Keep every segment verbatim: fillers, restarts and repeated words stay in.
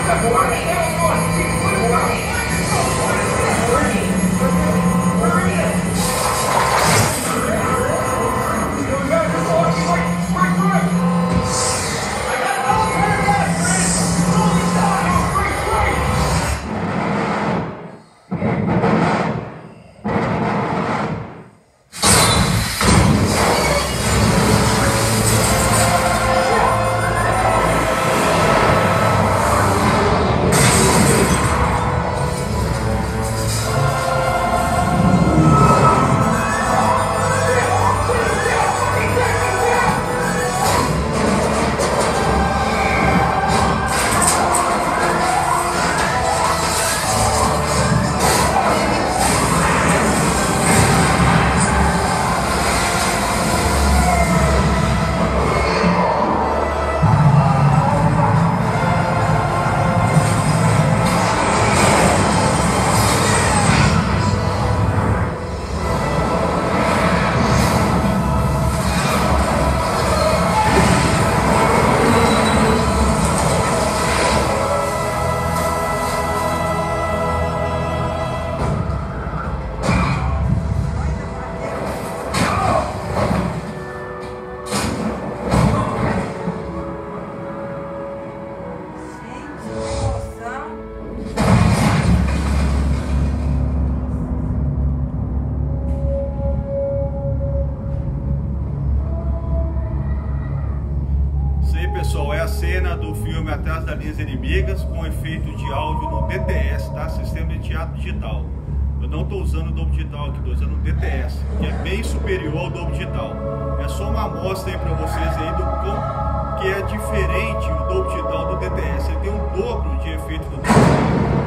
Pessoal, é a cena do filme Atrás das Linhas Inimigas com efeito de áudio no D T S, tá? Sistema de teatro digital. Eu não estou usando o Dolby Digital aqui, estou usando o D T S, que é bem superior ao Dolby Digital. É só uma amostra aí para vocês aí do como que é diferente o Dolby Digital do D T S. Ele tem um dobro de efeito do Dolby Digital.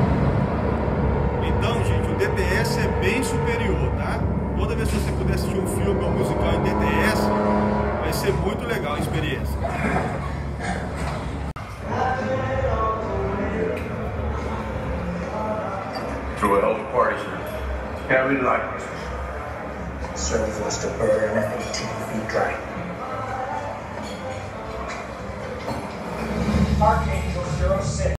Então, gente, o D T S é bem superior, tá? Toda vez que você puder assistir um filme ou musical em D T S, vai ser muito legal a experiência. Through a health party, sir. Carry light. Serve was to burn eighteen feet dry. Mark